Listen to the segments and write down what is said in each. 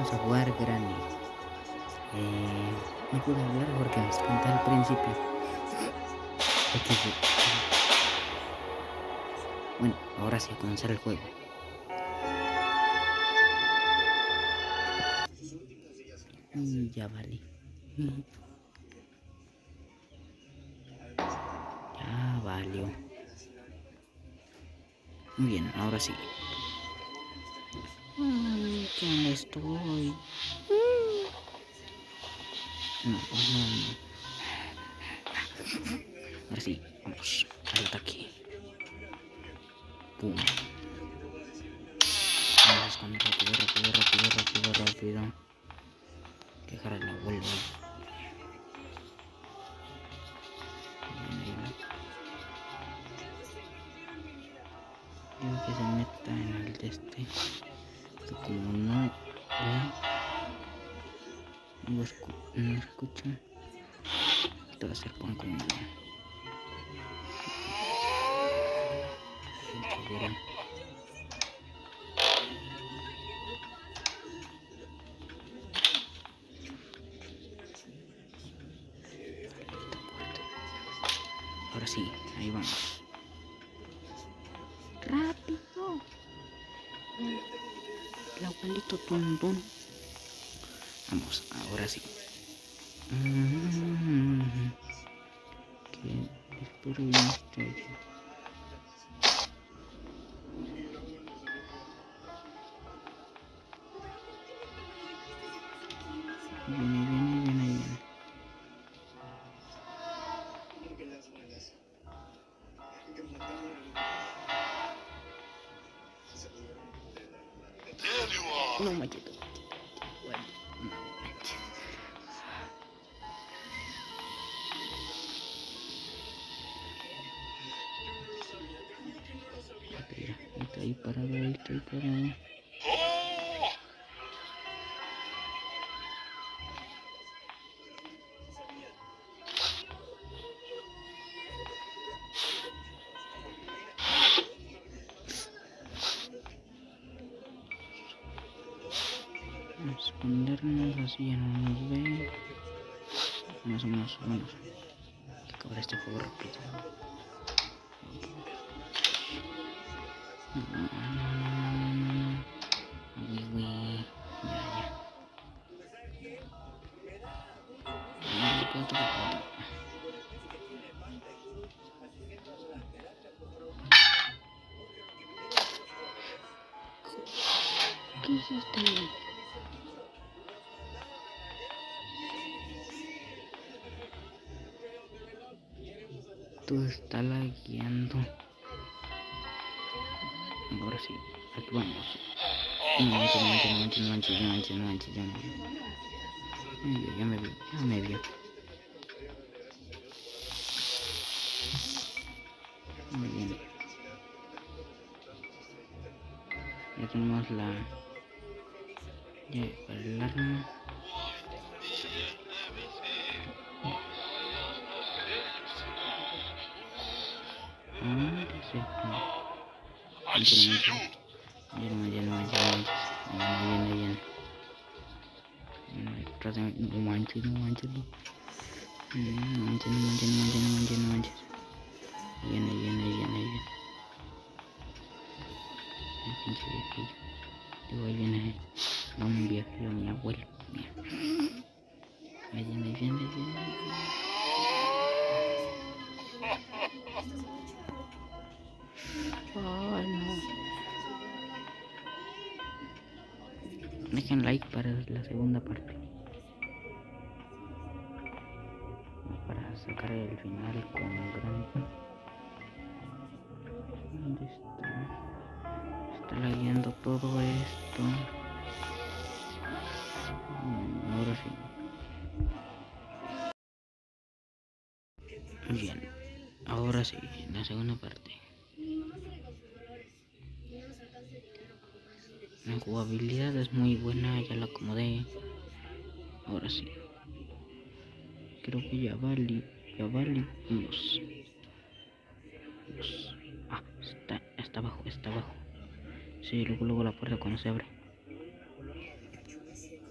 vamos a jugar Granny. No pude hablar porque me espanté al principio. Bueno, ahora sí a comenzar el juego. Y ya vale. Ya valió. Muy bien, ahora sí. Ay, ¿dónde estoy? No. Ahora sí, vamos al ataque. Pum. Vamos con rápido. Dejar al abuelo ahí. Digo que se meta en el de este. Pero como no ve, no escucha. Te va a hacer pan con ella. Ahora sí, ahí vamos. ¡Rápido! El abuelito Tuntún. Vamos, ahora sí. Que espero y no esté allí. Viene. No machito. No manches. Está ahí parado. Vamos a escondernos, así ya no nos ve. Más o menos. Hay que acabar este juego rápido. No. Uy. Ya. ¿Qué hiciste? Todo está lagueando. Ahora sí, aquí vamos. No manches. Ya me vio. Muy bien. Ya tenemos el arma. No manches. No manches. Viene. El pinche viejillo. Digo, ahí viene un viejillo, mi abuelo. Mira. Ahí viene. Oh, no. Dejen like para la segunda parte. Para sacar el final con gran... ¿Dónde está? Está leyendo todo esto. Ahora sí. Bien. Ahora sí, la segunda parte. La jugabilidad es muy buena, ya la acomodé. Ahora sí. Creo que ya vale. Vamos. Ah, está abajo. Sí, luego la puerta cuando se abre.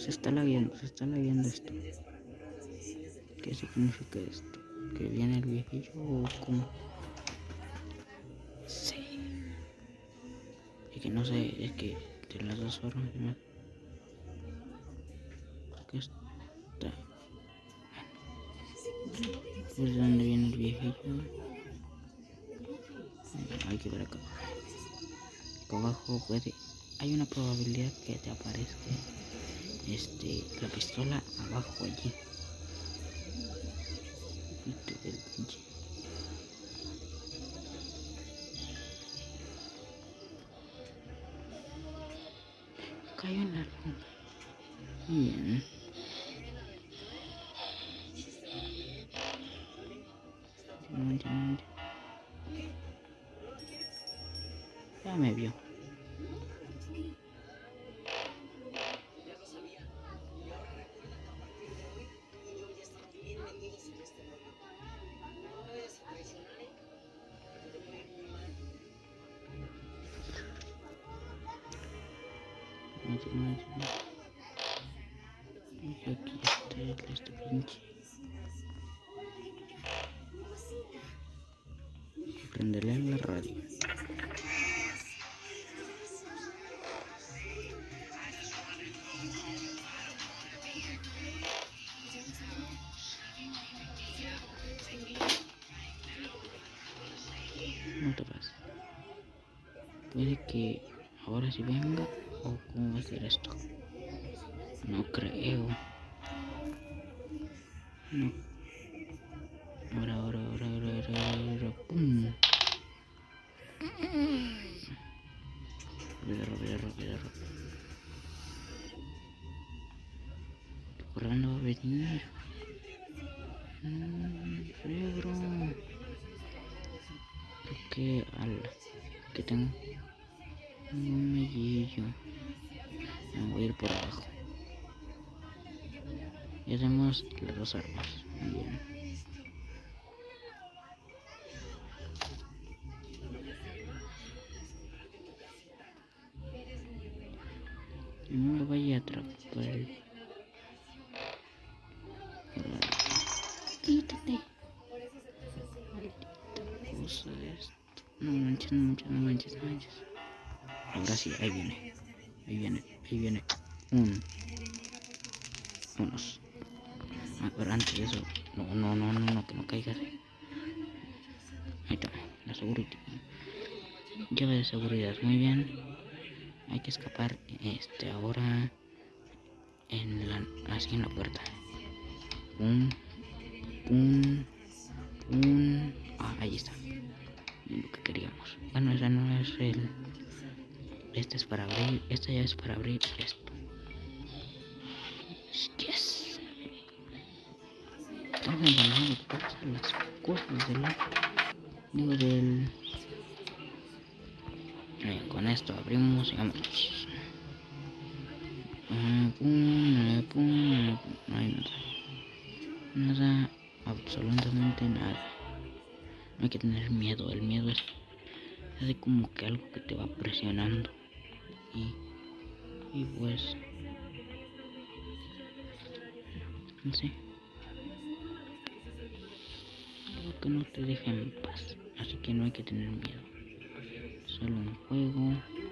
está lagueando esto. ¿Qué significa esto? ¿Que viene el viejillo o cómo? Sí. Es que no sé, es que de las dos formas, ¿no? Que está. Pues de dónde viene el viejillo. Hay que ver acá. Acá abajo hay una probabilidad que te aparezca la pistola abajo allí. El pinche. Cayó en la luna. Bien. Ya me vio. Y aquí está este pinche. Prenderle la radio. No te pases. Puede que ahora sí venga o cómo va a ser esto. No creo. No. Ahora. ¡Pum! Rápido. ¿Por dónde va a venir? Fregro. Que tengo un mellillo. Me voy a ir por abajo. Ya tenemos las dos armas. Bien. No lo vaya a atrapar. Quítate. Maldita cosa esto. No manches. Ahora sí, ahí viene. Unos. Pero antes de eso. No, que no caigas. Ahí está, la seguridad. Llave de seguridad, muy bien. Hay que escapar ahora así en la puerta. Ahí está. Lo que queríamos. Bueno, esa no es el. Este es para abrir. Esta ya es para abrir esto. Yes. Todo de lado, todas las cosas del lado. Digo del. Con esto abrimos y vamos. No hay nada, absolutamente nada. No hay que tener miedo, el miedo es así como que algo que te va presionando y pues no sé, algo que no te deja en paz, así que no hay que tener miedo. Solo un juego,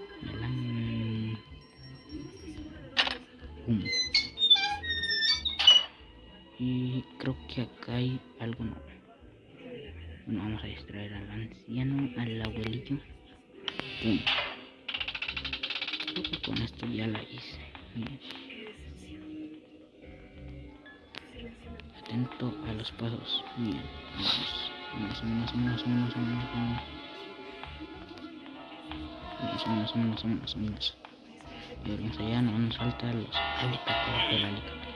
y creo que acá hay algo nuevo. Bueno, vamos a distraer al anciano, al abuelillo. ¡Pum! Creo que con esto ya la hice. Bien. Atento a los pasos. Bien, vámonos. Y vamos allá, no nos falta los alicates del alicate.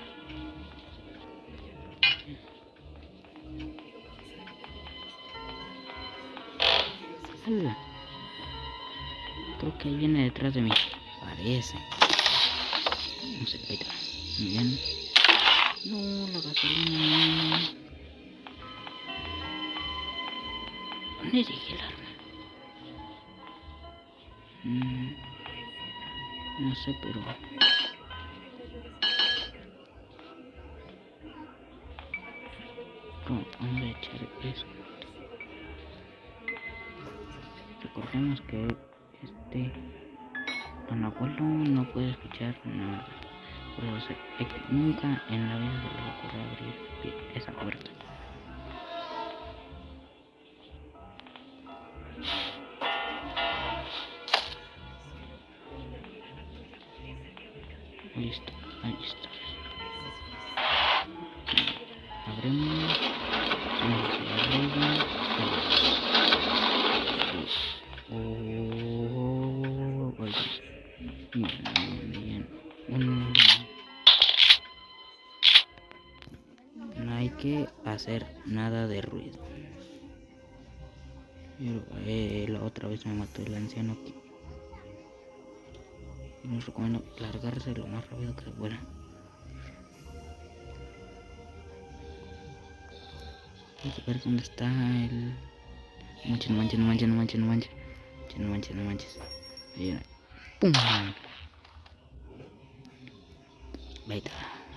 ¡Hala! Creo que viene detrás de mí. Parece. No sé, ahí está. Muy bien. No, la gasolina. ¿Dónde dejé el arma? No sé, pero vamos a echar eso. Recordemos que Don Abuelo no puede escuchar nada. Nunca en la vida se le ocurre abrir esa puerta. Listo, ahí está. Abrimos. Bien. No hay que hacer nada de ruido. La otra vez me mató el anciano aquí. Y les recomiendo largarse lo más rápido que se pueda. Vamos a ver dónde está el... No manches. Ahí era. ¡Pum! Ahí está.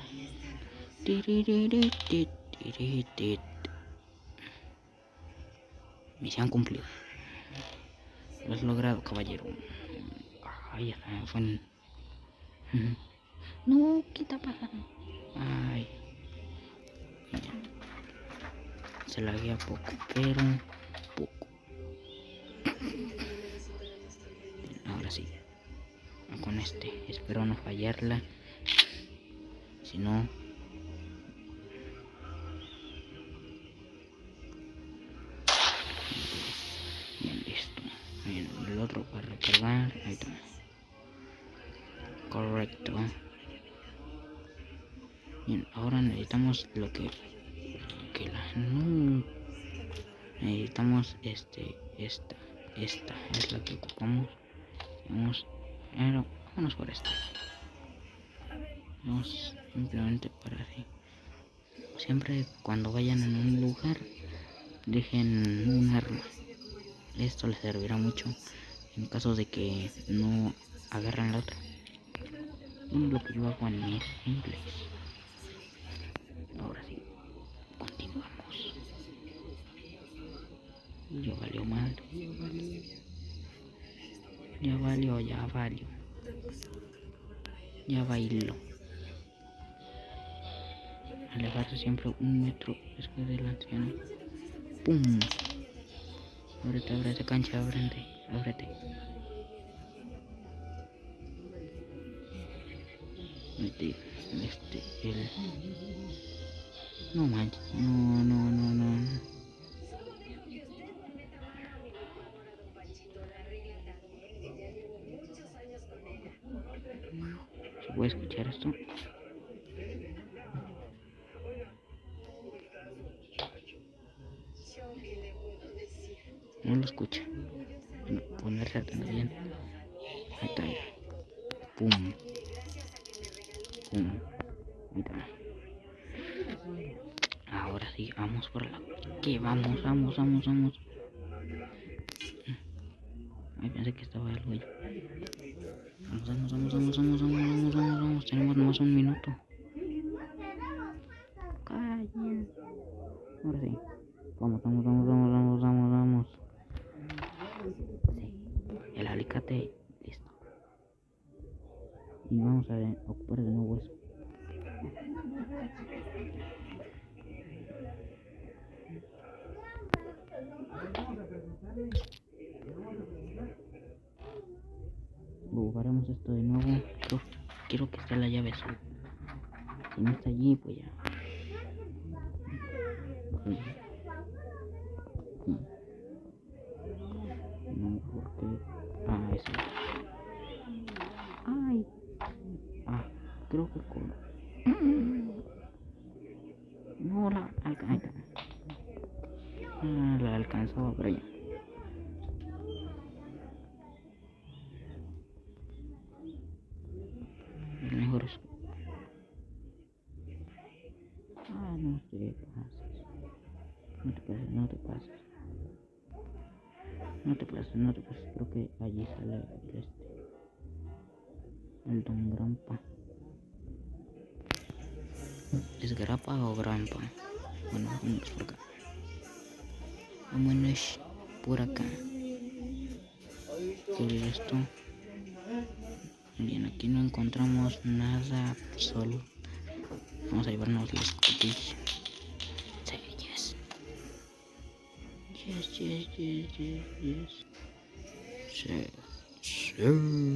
Misión cumplida. Lo has logrado, caballero. Ay, ya fue. No, ¿qué está pasando? Ay. Se la guía poco, pero poco. Ahora sí. Con espero no fallarla. Si no... Bien, listo. Bien, el otro para recargar. Ahí está. Correcto. Bien, ahora necesitamos lo que necesitamos esta es la que ocupamos. Vámonos por esta. Vamos simplemente para así. Siempre cuando vayan en un lugar dejen un arma. Esto les servirá mucho en caso de que no agarran la otra. Lo que yo hago en mis gameplays. Ahora sí, continuamos. Ya valió mal. Ya valió. Ya bailó. Alejarse siempre 1 metro después del anciano. ¡Pum! Ábrete, cancha, ábrete. No manches, no. ¿Se puede escuchar esto? No lo escucha. Ponerse atento bien. Ahí está. Pum. Mira. Ahora sí, vamos por la... ¿Qué? Vamos. Ay, pensé que estaba el güey. Vamos. Tenemos nomás 1 minuto. Callen. Ahora sí. Vamos. Sí. El alicate, listo. Y vamos a ocupar de nuevo eso. Ocuparemos esto de nuevo. Quiero que esté la llave azul. Si no está allí, pues ya. No, porque... eso. Ay. Creo que con... No la alcanza. La alcanzó, pero ya. El mejor es... no te pases. No te pases. Creo que allí sale el Don Grampa. ¿Es Grapa o Grampa? Bueno, vámonos por acá. Vámonos por acá. ¿Qué abrir esto? Bien, aquí no encontramos nada solo. Vamos a llevarnos los cookies. Sí, yes. Yes, yes, yes, yes, yes. Sí, sí.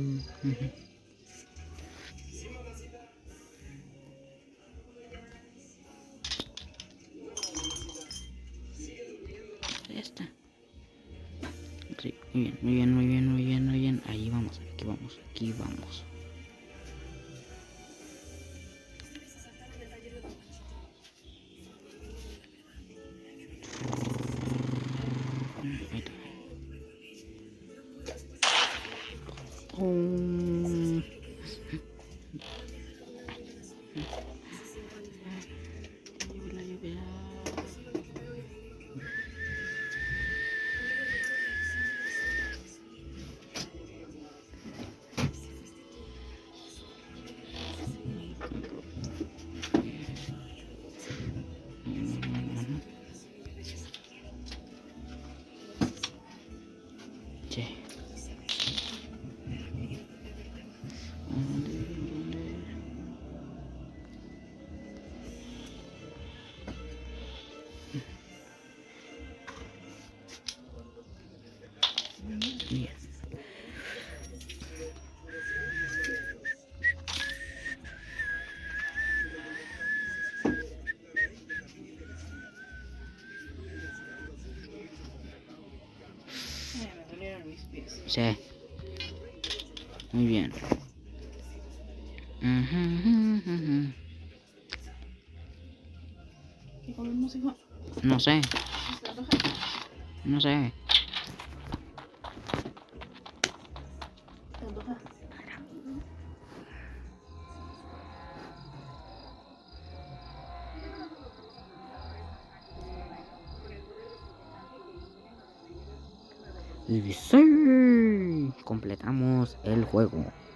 Ya está. Sí, muy bien, muy bien, muy bien, muy bien, muy bien. Ahí vamos, aquí vamos, aquí vamos. Ahí está. La lluvia. Sí. Bien. Me dolieron mis pies. Sí. Muy bien. ¿Qué comemos, hijo? No sé, ¿Te antoja? no sé. ¿Te antoja? Y sí, completamos el juego.